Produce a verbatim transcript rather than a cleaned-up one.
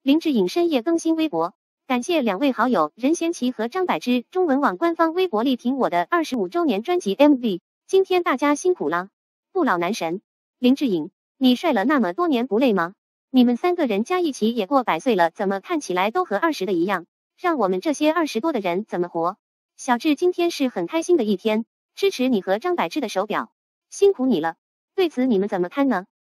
林志颖深夜更新微博，感谢两位好友任贤齐和张柏芝中文网官方微博力挺我的二十五周年专辑 M V， 今天大家辛苦了，不老男神林志颖，你帅了那么多年不累吗？你们三个人加一起也过百岁了，怎么看起来都和二十的一样？让我们这些二十多的人怎么活？小智今天是很开心的一天，支持你和张柏芝的手表，辛苦你了。对此你们怎么看呢？